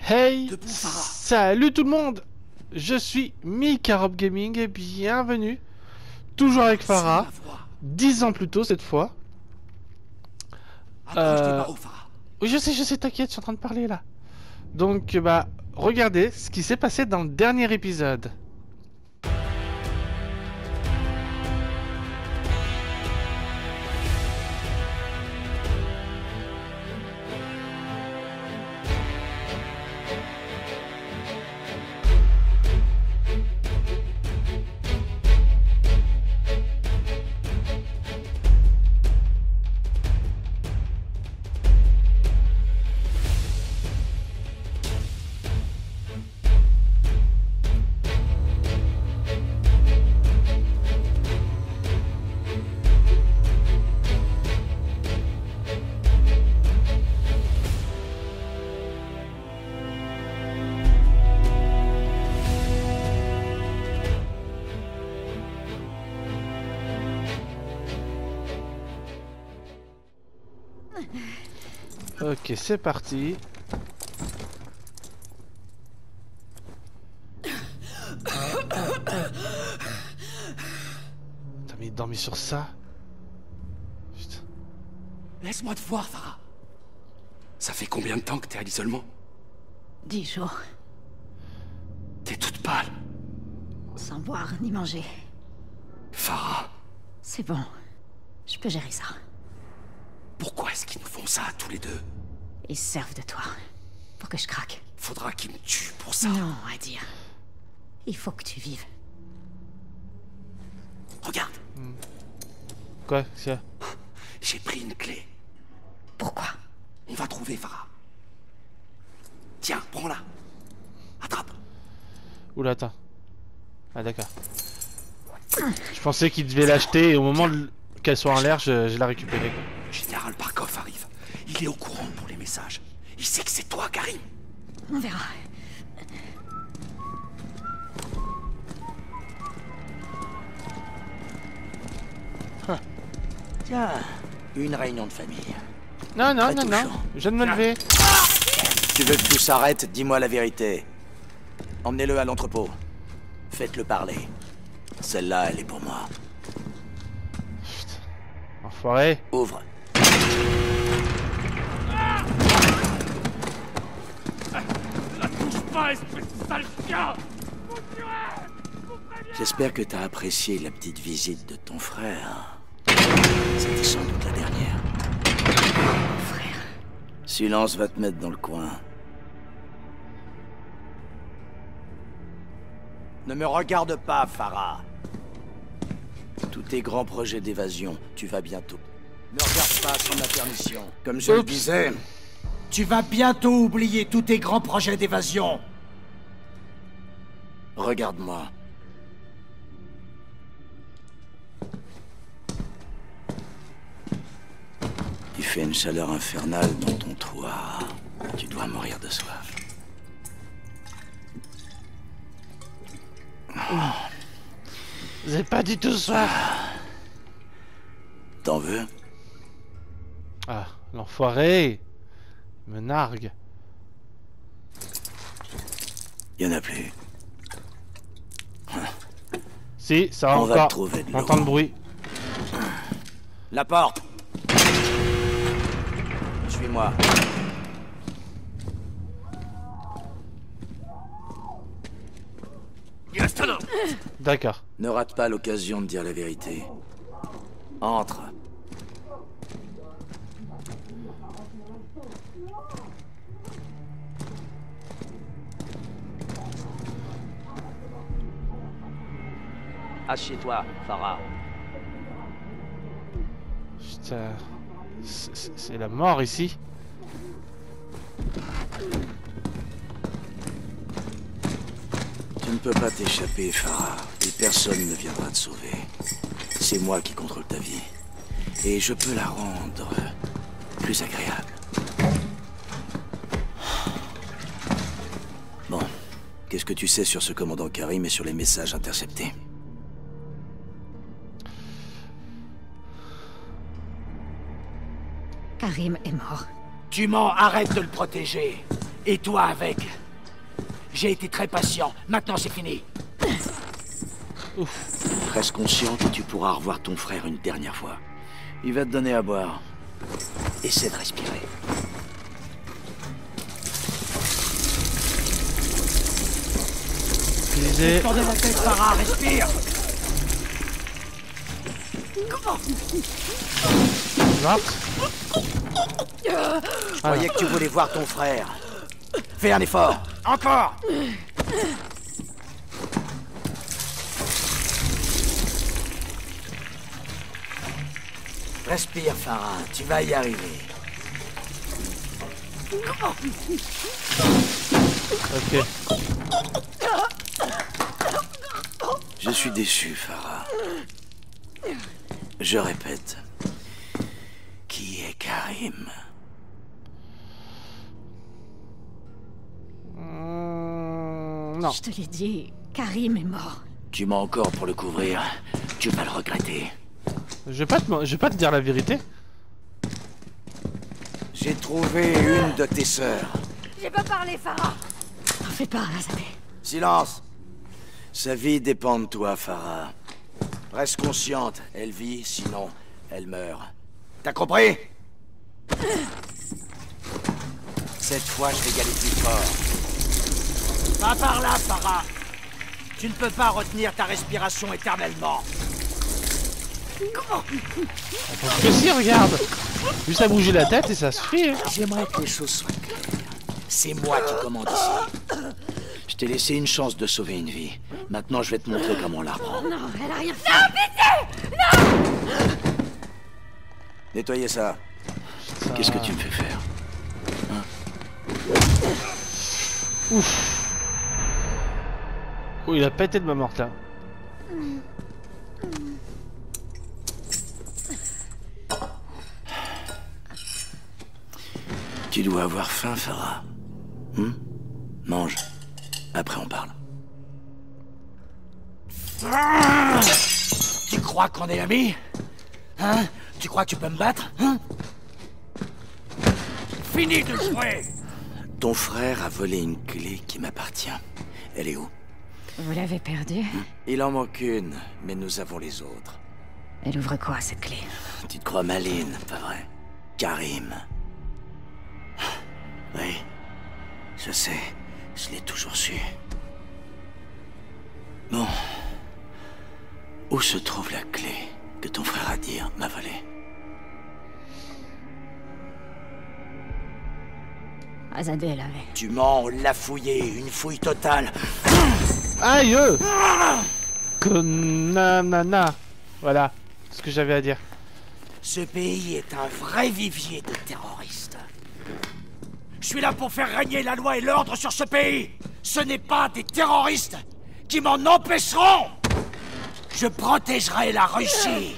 Hey, salut tout le monde. Je suis Mikarob Gaming et bienvenue, toujours avec Farah, 10 ans plus tôt cette fois. Oui, je sais, t'inquiète, je suis en train de parler là. Donc, regardez ce qui s'est passé dans le dernier épisode. Ok, c'est parti. T'as mis dormi sur ça? Putain. Laisse-moi te voir, Farah. Ça fait combien de temps que t'es à l'isolement? 10 jours. T'es toute pâle. Sans boire ni manger. Farah, C'est bon. Je peux gérer ça. pourquoi est-ce qu'ils nous font ça tous les deux? Ils se servent de toi. Pour que je craque. Faudra qu'ils me tuent pour ça. Non, à dire. Il faut que tu vives. Regarde, Quoi, c'est... j'ai pris une clé. Pourquoi? On va trouver Farah. Tiens, prends-la. Attrape. Oula, attends. Ah d'accord. Je pensais qu'il devait l'acheter et au moment qu'elle soit en l'air, je la récupérais. Général Barkov arrive. Il est au courant pour les messages. Il sait que c'est toi, Karim. On verra. Tiens, une réunion de famille. Non, Très touchant. je viens de me lever. Tu veux que tout s'arrête? Dis-moi la vérité. Emmenez-le à l'entrepôt. Faites-le parler. Celle-là, elle est pour moi. Enfoiré. Ouvre. J'espère que t'as apprécié la petite visite de ton frère. C'était sans doute la dernière. Frère. Silence va te mettre dans le coin. Ne me regarde pas, Farah. Tous tes grands projets d'évasion, tu vas bientôt. Ne regarde pas sans ma permission. Comme je le disais, tu vas bientôt oublier tous tes grands projets d'évasion. Regarde-moi. Il fait une chaleur infernale dans ton toit. Tu dois mourir de soif. J'ai pas du tout soif. T'en veux? Ah, l'enfoiré. Il me nargue. Y en a plus. Si, ça va On va encore. trouver de On entend l'eau. le bruit. La porte. Suis-moi. D'accord. Ne rate pas l'occasion de dire la vérité. Entre. Assieds-toi, Farah. Putain. C'est la mort ici. Tu ne peux pas t'échapper, Farah, et personne ne viendra te sauver. C'est moi qui contrôle ta vie. Et je peux la rendre plus agréable. Bon, qu'est-ce que tu sais sur ce commandant Karim et sur les messages interceptés? Karim est mort. Tu mens, arrête de le protéger. Et toi avec. J'ai été très patient. Maintenant, c'est fini. Reste consciente et tu pourras revoir ton frère une dernière fois. Il va te donner à boire. Essaie de respirer. Utilisez. Tournez la tête, Farah, respire. Mort. Je croyais que tu voulais voir ton frère. Fais un effort. Encore. Respire, Farah. Tu vas y arriver. Ok. Je suis déçu, Farah. Je répète. Qui est Karim? Non. Je te l'ai dit, Karim est mort. Tu mens encore pour le couvrir. Tu vas le regretter. Je vais pas te dire la vérité. J'ai trouvé une de tes sœurs. J'ai pas parlé, Farah. T'en fais pas, Azadeh. Silence. Sa vie dépend de toi, Farah. Reste consciente. Elle vit, sinon, elle meurt. T'as compris? Cette fois, je vais y aller plus fort. Va par là, Farah. Tu ne peux pas retenir ta respiration éternellement. Parce que si, regarde. Juste à bouger la tête et ça suffit. Hein. J'aimerais que les choses soient claires. C'est moi qui commande ici. Je t'ai laissé une chance de sauver une vie. Maintenant, je vais te montrer comment on la reprend. Non, elle a rien fait. Non, pitié! Nettoyez ça. Qu'est-ce que tu me fais faire? Ouf. Oh, il a pas été de ma mort là. Tu dois avoir faim, Farah. Mange. Après, on parle. Tu crois qu'on est amis? Hein? Tu crois que tu peux me battre? Hein? Fini de jouer! Ton frère a volé une clé qui m'appartient. Elle est où? Vous l'avez perdue? Il en manque une, mais nous avons les autres. Elle ouvre quoi, cette clé? Tu te crois maline, pas vrai? Karim. Oui, je sais. Je l'ai toujours su. Bon. Où se trouve la clé que ton frère a dit m'a volée? Azadeh l'avait. Tu mens, on l'a fouillé, une fouille totale. Aïe! Konanana. Voilà ce que j'avais à dire. Ce pays est un vrai vivier de terroristes. Je suis là pour faire régner la loi et l'ordre sur ce pays. Ce n'est pas des terroristes qui m'en empêcheront. Je protégerai la Russie.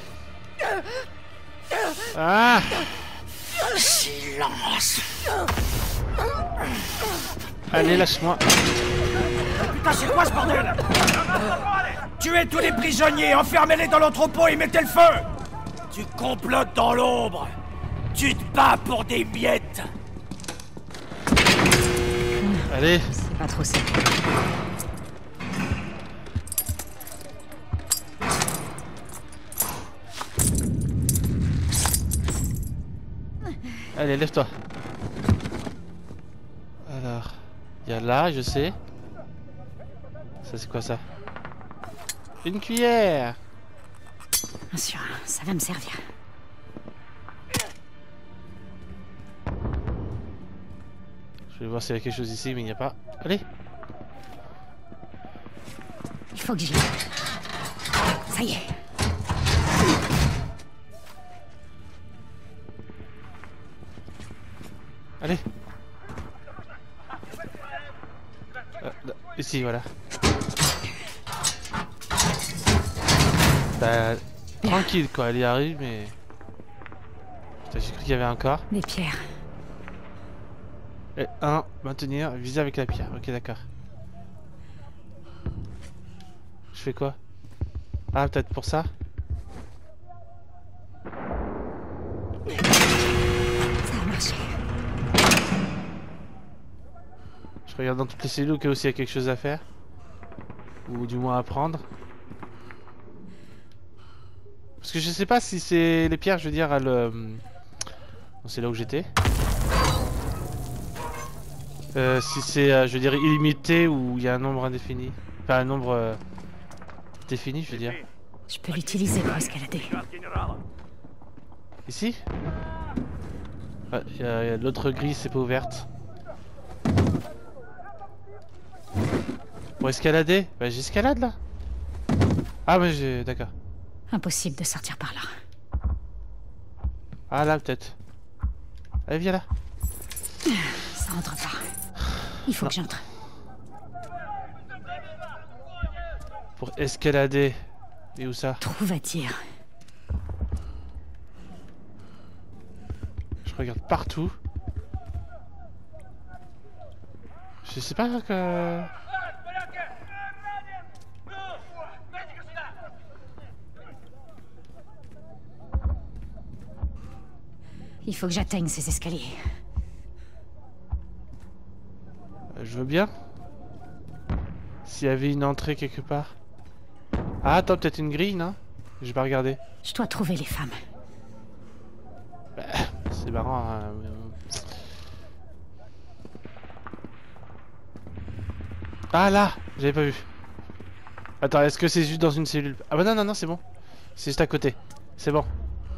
Ah! Silence. Allez, lâche-moi. Putain, c'est quoi ce bordel? Tuez tous les prisonniers, enfermez-les dans l'entrepôt et mettez le feu. Tu complotes dans l'ombre. Tu te bats pour des miettes. Allez. C'est pas trop ça. Allez, lève-toi. Alors, il y a là, je sais. Ça, c'est quoi ça? Une cuillère. Bien sûr, ça va me servir. Je vais voir s'il y a quelque chose ici, mais il n'y a pas. Allez. Il faut que j'y aille. Ça y est. Allez. Là, ici, voilà. Bah, tranquille quoi, elle y arrive, mais... Putain, j'ai cru qu'il y avait un corps. Des pierres. Et un, maintenir, viser avec la pierre. Ok, d'accord. Je fais quoi? Ah, peut-être pour ça? Ça a marché. Je regarde dans toutes les cellules au cas où s'il y a quelque chose à faire. Ou du moins à prendre. Parce que je sais pas si c'est les pierres, je veux dire, elles... c'est là où j'étais. Si c'est, je veux dire, illimité ou il y a un nombre indéfini. Enfin, un nombre défini, je veux dire. Je peux l'utiliser pour escalader. Ici? Ouais, y a l'autre grille, c'est pas ouverte. Pour escalader? Bah j'escalade là. Ah mais j'ai... d'accord. Impossible de sortir par là. Ah là peut-être. Allez viens là. Ça rentre pas. Il faut que j'entre. Pour escalader. Et où ça? Trouve à dire. Je regarde partout. Je sais pas que... Il faut que j'atteigne ces escaliers. Je veux bien. S'il y avait une entrée quelque part. Ah attends, peut-être une grille, non? J'ai pas regardé. Je dois trouver les femmes. Bah, c'est marrant, hein, mais... Ah là, j'avais pas vu. Attends, est-ce que c'est juste dans une cellule? Ah bah non, non, non, c'est bon. C'est juste à côté. C'est bon.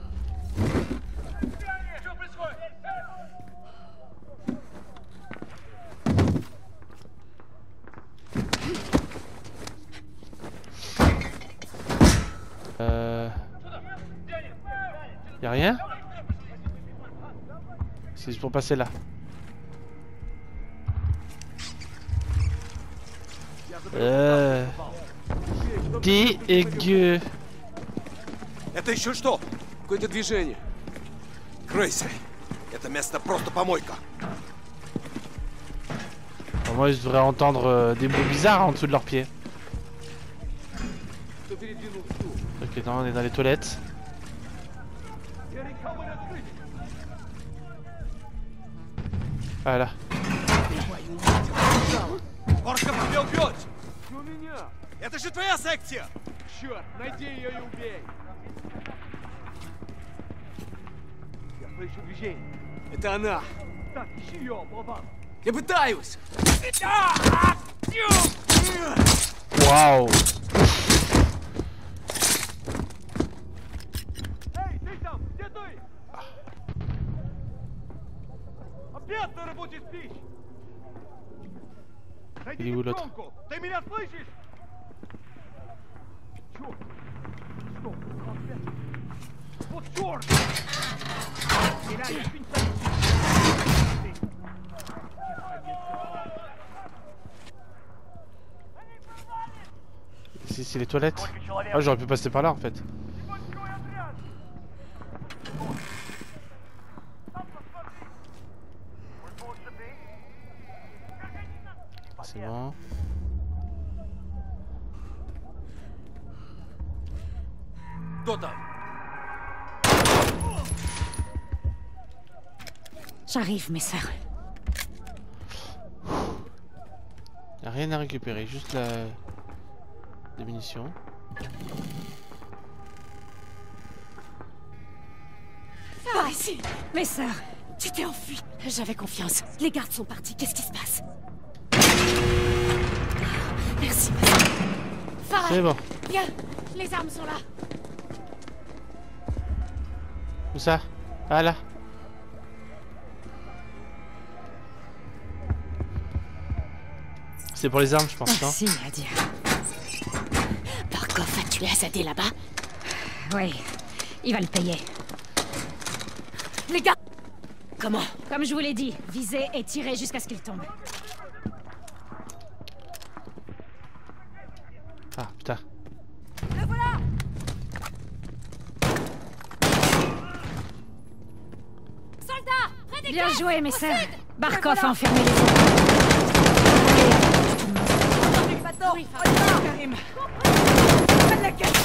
Y'a rien? C'est juste pour passer là. Dégueu. Это еще что? Какое-то движение. Крейси. Это место просто помойка. Bon, moi je devrais entendre des bruits bizarres en dessous de leurs pieds. Ok, non, on est dans les toilettes. Ah là. Орка тебя убьет! У меня! Это же твоя секция! Черт, найди ее и убей! Я слышу движение. Это она! Так, ищи ее, болван! Я пытаюсь! Waouh. Эй, ты там! Где ты? Обед на работе спишь! Il est où l'autre? Ты меня слышишь? Черт! Что? Вот черт! Ici c'est les toilettes. Ah j'aurais pu passer par là en fait. C'est bon. Кто там? J'arrive, mes sœurs. Y'a rien à récupérer, juste la... des munitions. Par ici. Mes sœurs, tu t'es enfuie. J'avais confiance. Les gardes sont partis. Qu'est-ce qui se passe? Merci, ma sœur. Farah, C'est bon. viens. Les armes sont là. Où ça? Ah là. C'est pour les armes je pense, non? Merci, Adia. Barkov a tué Azadeh là-bas? Oui, il va le payer. Les gars! Comment? Comme je vous l'ai dit, visez et tirez jusqu'à ce qu'il tombe. Ah putain. Le voilà! Soldats! Près des Bien caisses! joué, mes Au sœurs. sud! Barkov a Le enfermé les autres. voilà! Bateau! Oui, Karim! Près de la caisse!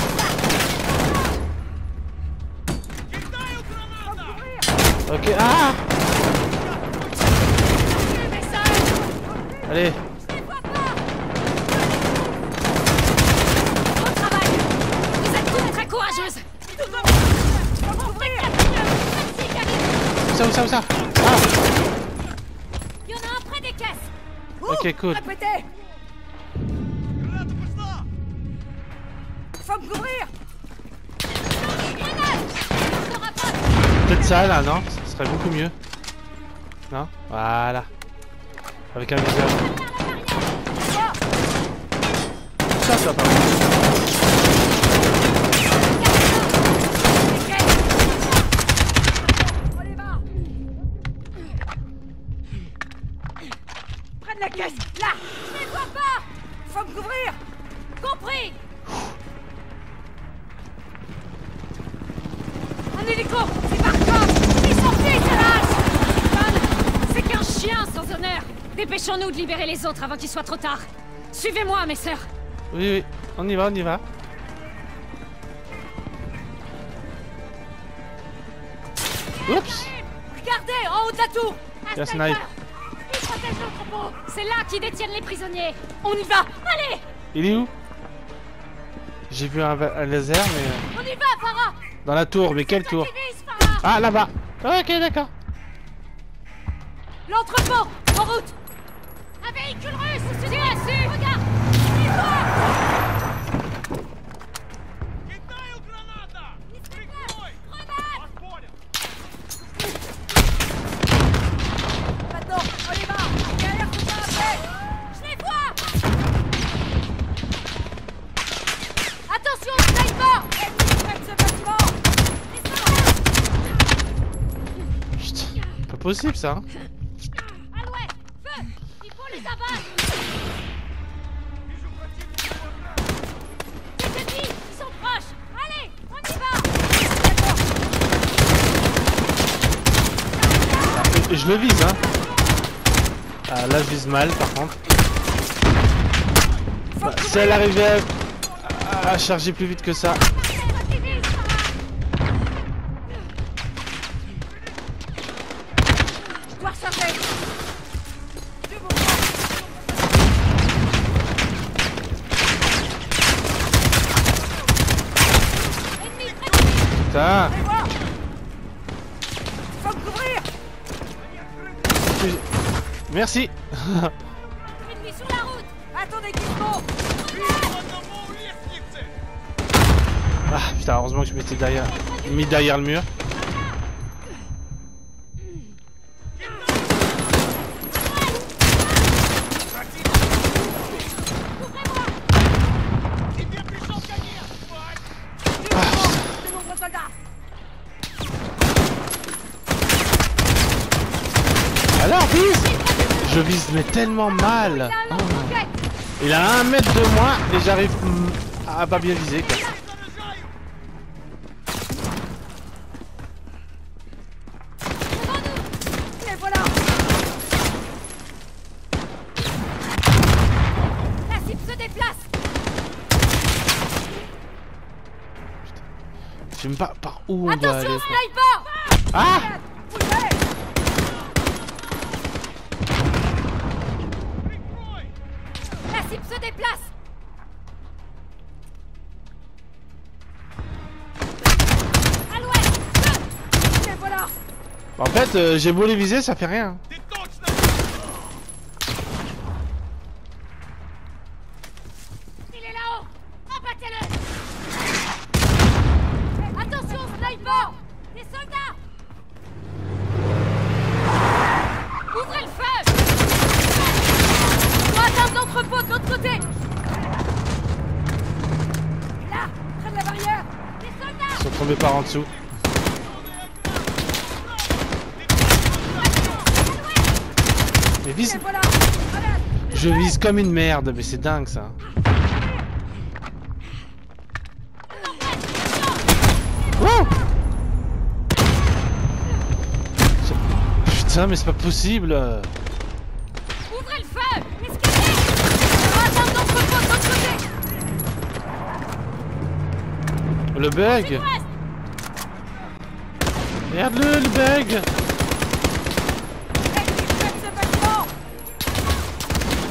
Ok, ah! Mes sœurs! Allez. Je les vois pas. Bon travail. Vous êtes toutes très courageuses. Où ça? Ah. Il y en a un près des caisses. Ok, cool. Répétez. Faut me couvrir. Peut-être ça là, non? Ce serait beaucoup mieux. Non? Voilà. Avec un visage. Ça par contre. On y va. Prenne la caisse. Là. Je les vois pas. Faut me couvrir. Compris. Un hélico. C'est par contre. C'est sorti, Salas. C'est qu'un chien sans honneur. Dépêchons-nous de libérer les autres avant qu'il soit trop tard. Suivez-moi, mes sœurs. Oui, on y va, on y va. Oups! Regardez, en haut de la tour. Il y a Snipe. Ils protègent l'entrepôt. C'est là qu'ils détiennent les prisonniers. On y va. Allez. Il est où? J'ai vu un laser, mais... On y va, Farah. Dans la tour, mais quelle tour? Activise, Farah. Ah, là-bas! Ok, d'accord. L'entrepôt. En route. Un véhicule russe. Tu as su. Regarde. Les vois. Maintenant, on y va. Derrière, tout ça après. Je les vois. Attention, sniper. Ennemi près de ce bâtiment. Putain, pas possible ça. Hein. Alouette. Feu. Il faut les abattre. Les ennemis, ils sont proches. Allez, on y va. Et je le vise, hein. Ah, là, je vise mal, par contre. Bah, si elle arrivait à charger plus vite que ça. Activise, Farah. Je dois recharger. Du mouvement. Ennemi près de nous. Putain. Allez voir. Faut me couvrir. Merci. Ennemi sur la route. Attendez qu'il se monte. Ah, putain, heureusement que je m'étais mis derrière le mur. De nombreux soldats. Alors, vise. Je vise mais tellement mal. Oh. Il a 1 mètre de moi et j'arrive à pas bien viser, quoi. Et voilà. La cible se déplace. Je sais même pas par où on doit aller. Attention, quoi. sniper. Ah! Poussez. La cible se déplace. Alouette. Feu. Et voilà. En fait, j'ai beau les viser, ça fait rien. Il est là-haut. Abattez-le. Attention, sniper. Des soldats. Ouvrez le feu. On doit atteindre l'entrepôt de l'autre côté. Là, près de la barrière. Des soldats. Ils sont tombés par en dessous. Mais vise. Et voilà. Voilà. Je vise comme une merde, mais c'est dingue ça. Oh! Putain, mais c'est pas possible. Ouvrez le feu. Escalier. On doit atteindre l'entrepôt de l'autre côté. Le bug. Sud-ouest. Regarde-le, le bug. Ennemi près de ce bâtiment.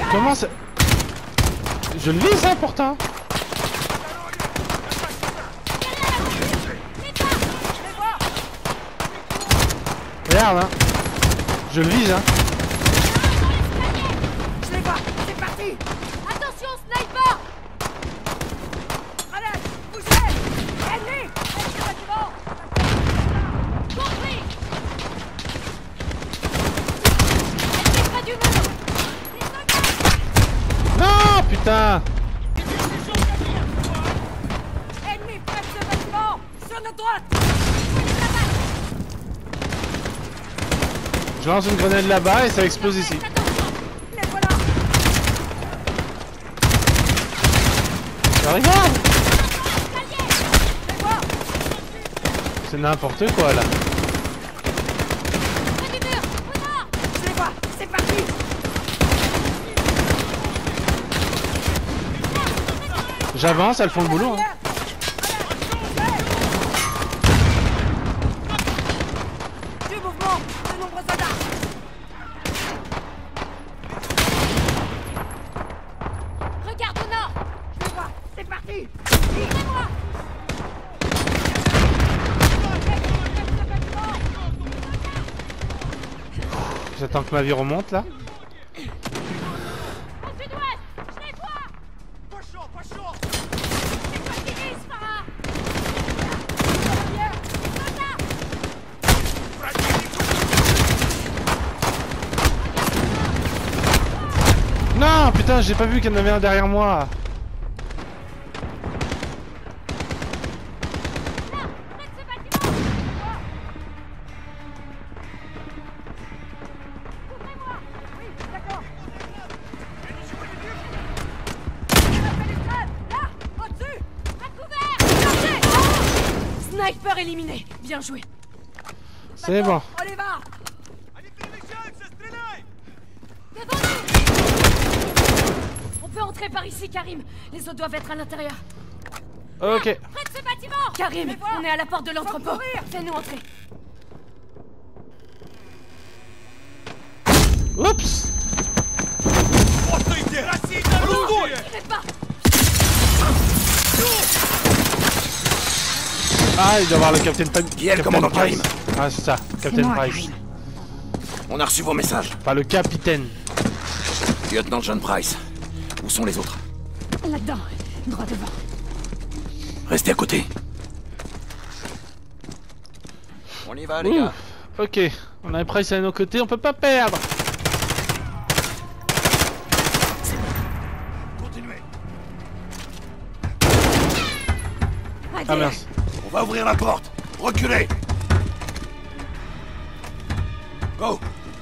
Comment ça... Je le vise, hein, pourtant. Regarde, hein. Je le vise, hein. Je les vois. C'est parti. Attention, sniper! Allez, bougez. Ennemi. Compris! Ennemi près du mur! Non, putain. Ennemi près de ce bâtiment. Sur notre droite. Je lance une grenade là-bas et ça explose ici. Les voilà. Regarde. Les vois. C'est n'importe quoi là. Près du mur! Voilà! Je les vois. C'est parti. J'avance, elles font le boulot. Hein. Du mouvement. De nombreux soldats. Regarde au nord! Je les vois. C'est parti. Suivez-moi! J'attends que ma vie remonte là. Au sud-ouest! Je les vois! C'est quoi qui vise, Farah? Non, putain, j'ai pas vu qu'il y en avait un derrière moi. Près de ce bâtiment! Couvrez-moi! Oui, d'accord. Là, au-dessus. À couvert! Sniper éliminé. Bien joué. C'est bon. On les va. Devant nous! On peut entrer par ici, Karim. Les autres doivent être à l'intérieur. Ok. Près de ce bâtiment! Karim, on est à la porte de l'entrepôt. Fais-nous entrer. Oups. Tirez pas! Ah, il doit y avoir le Captain Price. Qui est le commandant Karim? Ah, c'est ça, Captain Price. On a reçu vos messages. Enfin, le capitaine. Lieutenant John Price. Où sont les autres? Là-dedans, droit devant. Restez à côté. On y va, les Ouh. gars. Ok, on a Price à nos côtés, on peut pas perdre. Continuez. Ah mince. On va ouvrir la porte. Reculez. Go.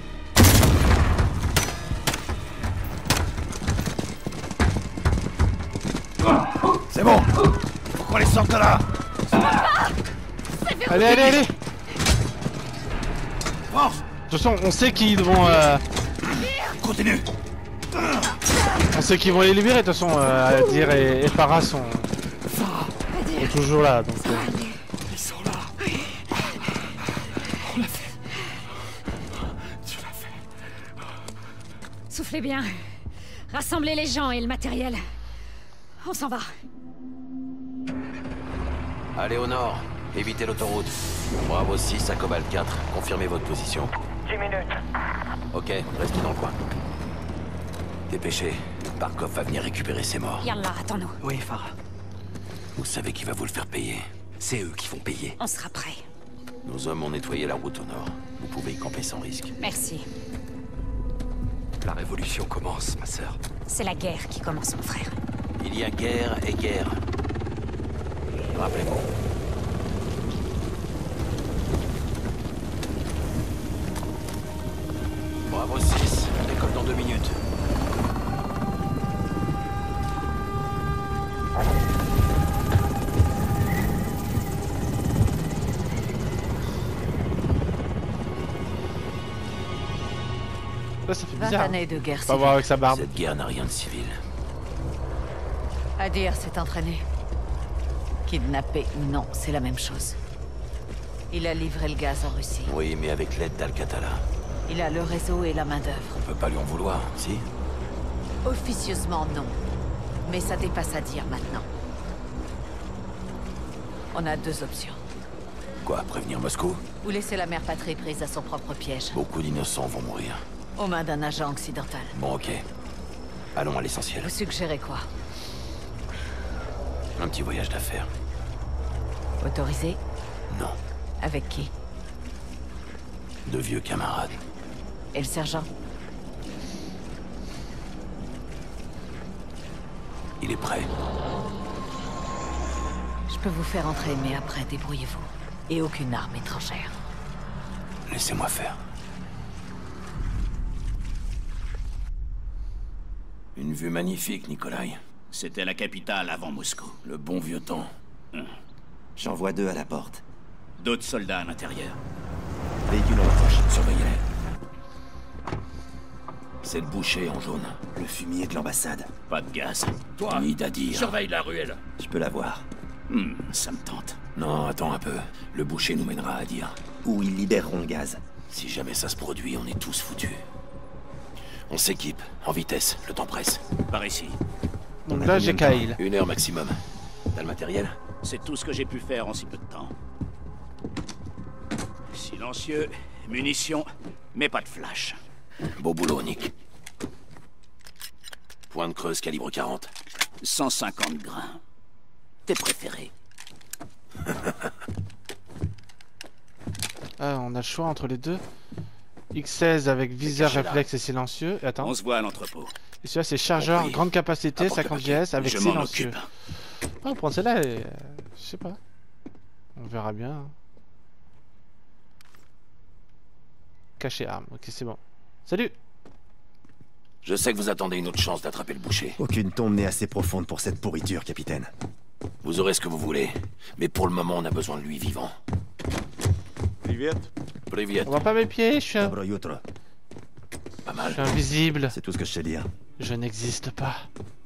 C'est bon. Faut qu'on les sorte de là. Allez, allez, allez. Force. De toute façon, on sait qu'ils vont... Continue. On sait qu'ils vont les libérer, de toute façon, Adir et Farah sont toujours là, donc... Ils sont là. On l'a fait. Tu l'as fait. Soufflez bien. Rassemblez les gens et le matériel. On s'en va. Allez au nord, évitez l'autoroute. Bravo 6 à Cobalt 4, confirmez votre position. 10 minutes. Ok, restez dans le coin. Dépêchez, Barkov va venir récupérer ses morts. Yallah, attends-nous. Oui, Farah. Vous savez qui va vous le faire payer. C'est eux qui vont payer. On sera prêts. Nos hommes ont nettoyé la route au nord. Vous pouvez y camper sans risque. Merci. La révolution commence, ma sœur. C'est la guerre qui commence, mon frère. Il y a guerre et guerre. Rappelez-vous. Bravo 6, on décolle dans 2 minutes. Là, ça fait 20 bizarre. années de guerre Pas civile. voir avec sa barbe. Cette guerre n'a rien de civil. Adir s'est entraîné. Kidnappé, non, c'est la même chose. Il a livré le gaz en Russie. Oui, mais avec l'aide d'Al-Qatala. Il a le réseau et la main-d'œuvre. On peut pas lui en vouloir, si? Officieusement, non. Mais ça dépasse à dire maintenant. On a deux options. Quoi, prévenir Moscou? Ou laisser la mère patrie prise à son propre piège. Beaucoup d'innocents vont mourir. Aux mains d'un agent occidental. Bon, ok. Allons à l'essentiel. Vous suggérez quoi? Un petit voyage d'affaires. Autorisé? Non. Avec qui? De vieux camarades. Et le sergent? Il est prêt. Je peux vous faire entrer, mais après, débrouillez-vous. Et aucune arme étrangère. Laissez-moi faire. Une vue magnifique, Nikolai. C'était la capitale avant Moscou. Le bon vieux temps. J'en vois 2 à la porte. D'autres soldats à l'intérieur. Véhicule en approche. Surveillez-les. C'est le boucher en jaune. Le fumier de l'ambassade. Pas de gaz. Toi, ni d'Adir. Surveille la ruelle. Je peux la voir. Ça me tente. Non, attends un peu. Le boucher nous mènera à Adir. Où ils libéreront le gaz. Si jamais ça se produit, on est tous foutus. On s'équipe, en vitesse, le temps presse. Par ici. Donc là, j'ai Kyle. 1 heure maximum. T'as le matériel? C'est tout ce que j'ai pu faire en si peu de temps. Silencieux, munitions, mais pas de flash. Beau boulot, Nick. Point de creuse calibre 40. 150 grains. Tes préférés. Ah, on a le choix entre les deux. X16 avec viseur caché là. réflexe et silencieux. Et attends. On se voit à l'entrepôt. Et celui-là, c'est chargeur, Compris. grande capacité, Apporte le 50 paquet. GS avec Je m'en silencieux. occupe. Ah, on prend celle-là et... je sais pas. On verra bien. Caché arme. Ok, c'est bon. Salut! Je sais que vous attendez une autre chance d'attraper le boucher. Aucune tombe n'est assez profonde pour cette pourriture, capitaine. Vous aurez ce que vous voulez. Mais pour le moment, on a besoin de lui vivant. Привет. Privet. On voit pas mes pieds, je suis, Dobro jutro. Pas je mal. suis invisible. C'est tout ce que je sais dire. Je n'existe pas.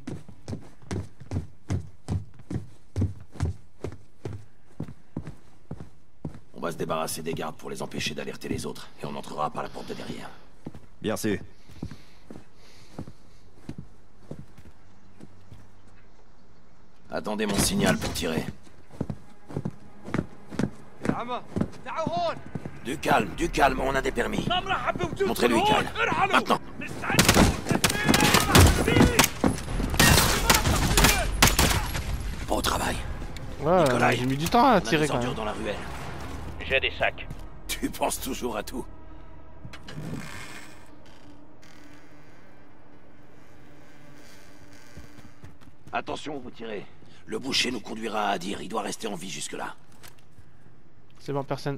On va se débarrasser des gardes pour les empêcher d'alerter les autres. Et on entrera par la porte de derrière. Bien sûr. Attendez mon signal pour tirer. Du calme, on a des permis. Montrez-lui, Kyle. Maintenant. Au travail. Ouais, Nikolai, j'ai mis du temps à On a tirer des quand ordures même. dans la ruelle. J'ai des sacs. Tu penses toujours à tout. Attention, vous tirez. Le boucher nous conduira à Adir. Il doit rester en vie jusque-là. C'est bon, personne.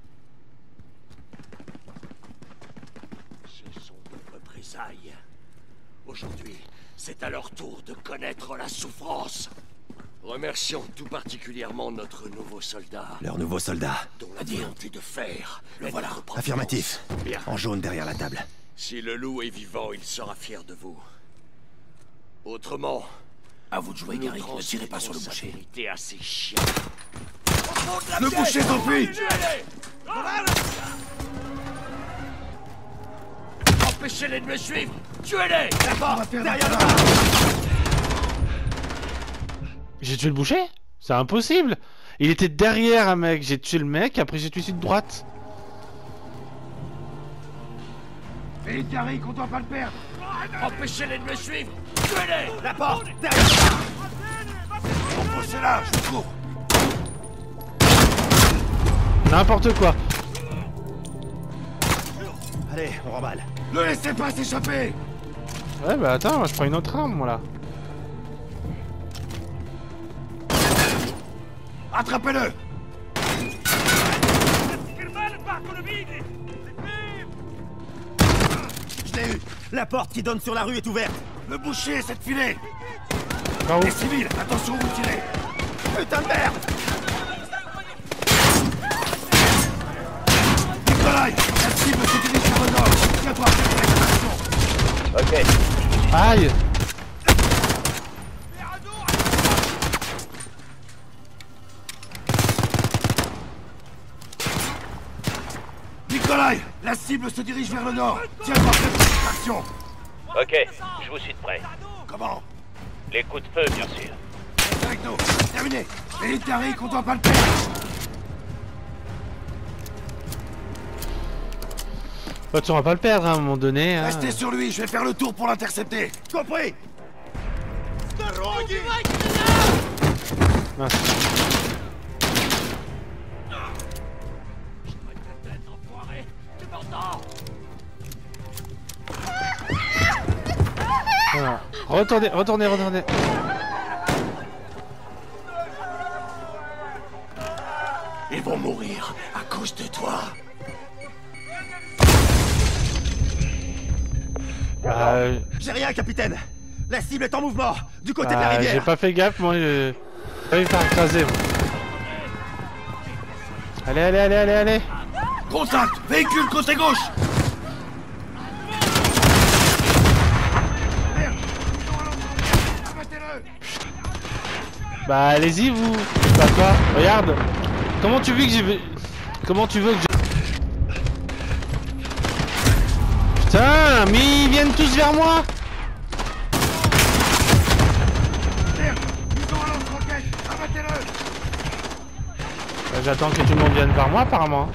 Ce sont des représailles. Aujourd'hui, c'est à leur tour de connaître la souffrance. Remercions tout particulièrement notre nouveau soldat, Leur nouveau soldat. dont la volonté de faire. Le voilà. Affirmatif. Bien. En jaune derrière la table. Si le loup est vivant, il sera fier de vous. Autrement, À vous de jouer, Gary. Ne tirez pas sur le boucher. vérité à ces chiens. Le boucher s'enfuit! Empêchez-les de me suivre. Tuez-les. D'abord, derrière le J'ai tué le boucher? C'est impossible! Il était derrière un mec, j'ai tué le mec, après j'ai tué celui de droite. Vite, Gary, qu'on doit pas le perdre! Empêchez-les de me suivre. Tuez-les. La porte! Derrière! Repoussez là, je vous cours! N'importe quoi. Allez, on remballe. Ne laissez pas s'échapper! Ouais, bah attends, moi je prends une autre arme, moi là. Attrapez-le! Je l'ai eu. La porte qui donne sur la rue est ouverte. Le boucher essaie de filer! Par où? Les civils, attention où vous tirez! Putain de merde! Nikolai! La cible se dirige vers le nord! Tiens-toi, attention! Aïe! Nikolai! La cible se dirige vers le nord! Tiens-toi, fais une distraction! Ok, je vous suis de près. Comment? Les coups de feu, bien sûr. Reste avec nous. Terminé. Philippe Tariq, on doit pas le perdre. Bah, tu vas pas le perdre hein, à un moment donné. Hein. Restez sur lui, je vais faire le tour pour l'intercepter. Compris? Mince. Voilà. Retournez. Ils vont mourir à cause de toi. J'ai rien, capitaine. La cible est en mouvement, du côté de la rivière. J'ai pas fait gaffe, moi. J'ai failli me faire écraser. Moi. Allez. Contact! Véhicule côté gauche! Bah allez-y vous. Bah quoi? Regarde. Comment tu veux que j'ai... Comment tu veux que j'ai... Putain, mais ils viennent tous vers moi. Bah, j'attends que tout le monde vienne vers moi apparemment.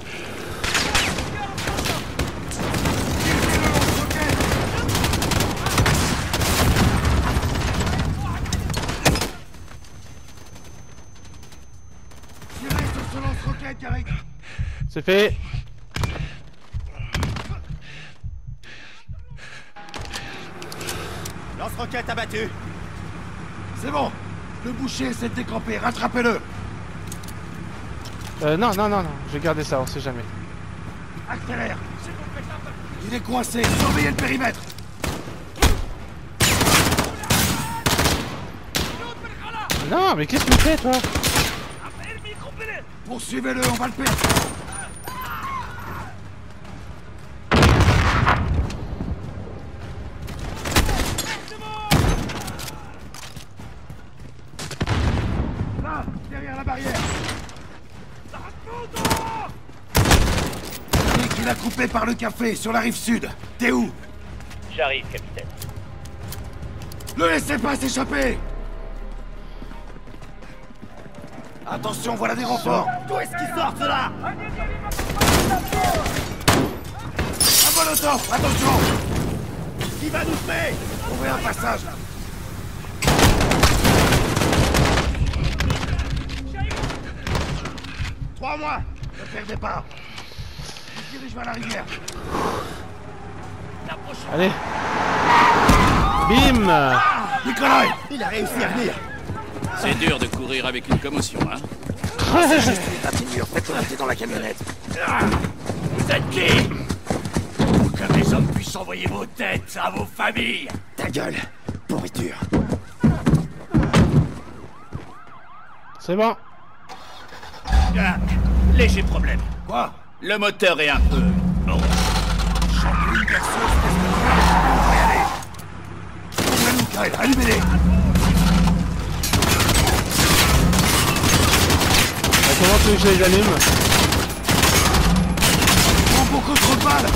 C'est fait. Lance-roquette abattu. C'est bon. Le boucher essaie de décamper. Rattrapez-le. Non. Je vais garder ça, on sait jamais. Accélère. Il est coincé. Surveillez le périmètre. Non, mais qu'est-ce que tu fais, toi? Poursuivez-le, on va le perdre. Là, derrière la barrière. Il a coupé par le café, sur la rive sud. T'es où? J'arrive, capitaine. Le laissez pas s'échapper. Attention, voilà des renforts. D'où est-ce qu'ils sortent, là? Un molotov, attention. Il va nous tuer. Ouvrez un passage. Trois mois. Ne perdez pas. Je dirige vers la rivière. Allez. Bim. Nikolai. Il a réussi à venir. C'est dur de courir avec une commotion, hein? C'est juste une gratinure. Faites-le monter dans la camionnette. Vous êtes qui? Pour que les hommes puissent envoyer vos têtes à vos familles! Ta gueule, pourriture. C'est bon. Ah, léger problème. Quoi? Le moteur est un peu... bon. Une perceuse, qu'est-ce que on va y aller. Ouvrez-nous, Kyle, allumez-les. Comment tu veux que je les allume? Prends beaucoup trop de balles.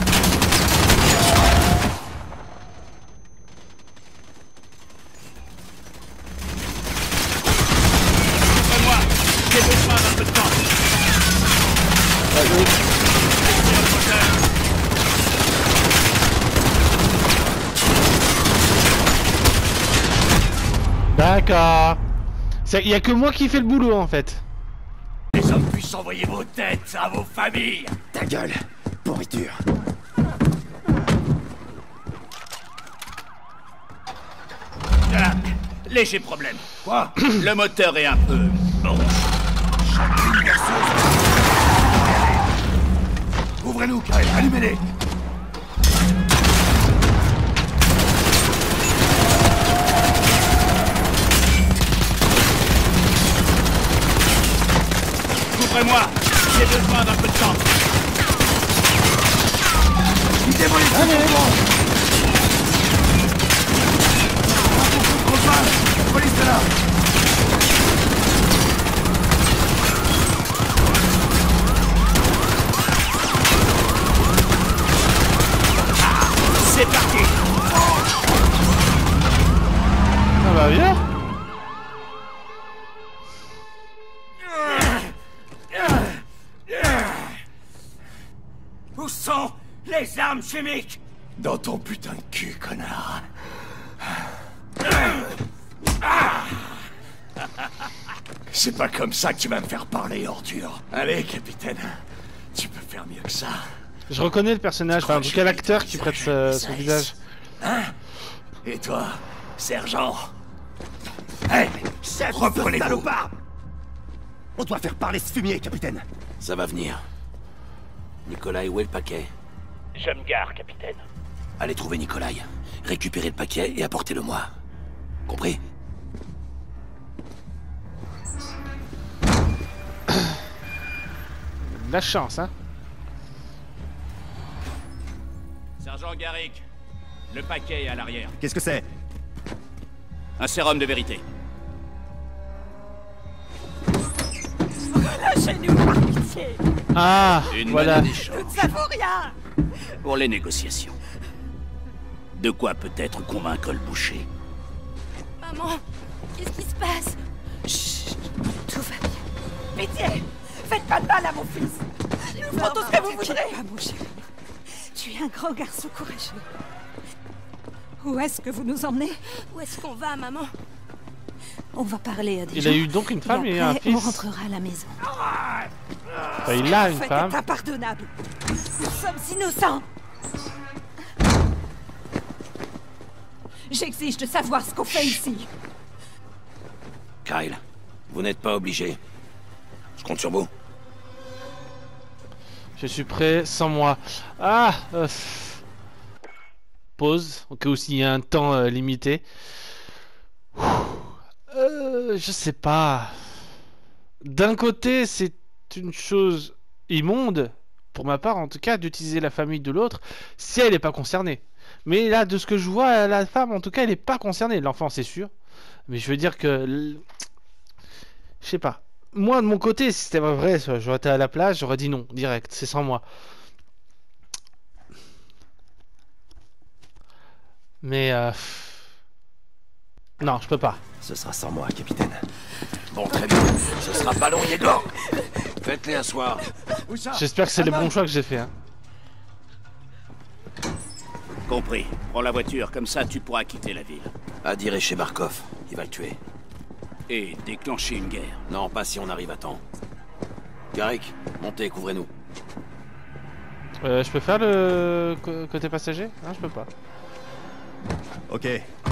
Moi, j'ai besoin d'un peu de temps. D'accord. Il y a que moi qui fais le boulot en fait. Les hommes puissent envoyer vos têtes à vos familles! Ta gueule, pourriture. Ah, léger problème. Quoi? Le moteur est un peu... bon. Une perceuse. Ouvrez-nous, Kyle, allumez-les. Ouvrez-moi, j'ai besoin d'un peu de temps. Il démolit tout le monde. Trop de balles. La police est là. C'est parti! Les armes chimiques! Dans ton putain de cul, connard. C'est pas comme ça que tu vas me faire parler, ordure. Allez, capitaine. Tu peux faire mieux que ça. Je reconnais le personnage, enfin en tout cas l'acteur qui prête son visage. Hein? Et toi, sergent? Hé, Chef, reprenez-vous. salopard! On doit faire parler ce fumier, capitaine. Ça va venir. Nikolai, où est le paquet? Je me gare, capitaine. Allez trouver Nikolai. Récupérez le paquet et apportez-le-moi. Compris? La chance, hein. Sergent Garrick, le paquet est à l'arrière. Qu'est-ce que c'est? Un sérum de vérité. Lâchez-nous, par pitié. Ah, Une voilà. monnaie d'échange Nous ne savons rien. pour les négociations. De quoi peut-être convaincre le boucher. Maman, qu'est-ce qui se passe? Chut, tout va bien. Pitié, faites pas de mal à mon fils. Nous ferons tout ce que vous voudrez. Pas, mon chéri. Tu es un grand garçon courageux. Où est-ce que vous nous emmenez? Où est-ce qu'on va, maman? On va parler à des gens. Il a eu donc une femme et un après, on fils. rentrera à la maison. Enfin, il a une femme. C'est impardonnable. Nous sommes innocents. J'exige de savoir ce qu'on fait ici. Kyle, vous n'êtes pas obligé. Je compte sur vous. Je suis prêt sans moi. Ah pause, au cas où s'il y a un temps limité. Je sais pas. D'un côté, c'est une chose immonde, pour ma part en tout cas, d'utiliser la famille de l'autre si elle n'est pas concernée. Mais là, de ce que je vois, la femme, en tout cas, elle n'est pas concernée. L'enfant, c'est sûr. Mais je veux dire que... Je sais pas. Moi, de mon côté, si c'était vrai, j'aurais été à la plage, j'aurais dit non, direct. C'est sans moi. Mais... Non, je peux pas. Ce sera sans moi, capitaine. Bon, très bien. Ce sera pas long, Yegor. Faites-les asseoir. J'espère que c'est le bon choix que j'ai fait. Hein. Compris. Prends la voiture, comme ça tu pourras quitter la ville. Adir est chez Barkov. Il va le tuer. Et déclencher une guerre. Non, pas si on arrive à temps. Garrick, montez, couvrez-nous. Je peux faire le côté passager? Non, je peux pas. Ok.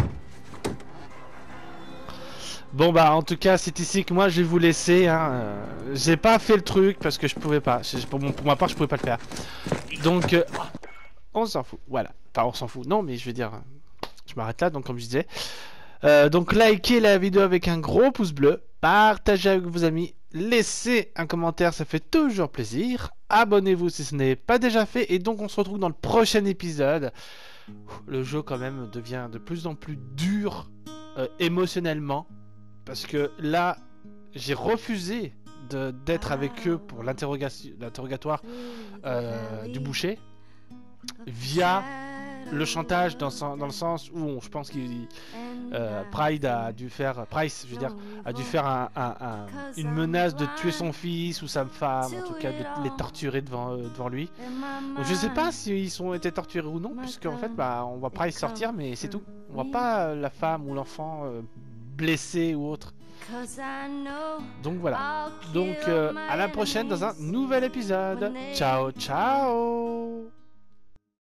Bon bah en tout cas c'est ici que moi je vais vous laisser hein. J'ai pas fait le truc parce que je pouvais pas. Pour ma part je pouvais pas le faire. Donc on s'en fout. Voilà. Enfin on s'en fout. Non mais je veux dire je m'arrête là donc comme je disais. Donc likez la vidéo avec un gros pouce bleu. Partagez avec vos amis. Laissez un commentaire, ça fait toujours plaisir. Abonnez-vous si ce n'est pas déjà fait. Et donc on se retrouve dans le prochain épisode. Le jeu quand même devient de plus en plus dur émotionnellement. Parce que là, j'ai refusé d'être avec eux pour l'interrogatoire du boucher via le chantage dans le sens où je pense qu'il Price a dû faire une menace de tuer son fils ou sa femme, en tout cas de les torturer devant lui. Donc je sais pas s'ils ont été torturés ou non, puisque en fait bah on voit Price sortir mais c'est tout. On voit pas la femme ou l'enfant blessé ou autre. Donc voilà. Donc à la prochaine dans un nouvel épisode. Ciao ciao.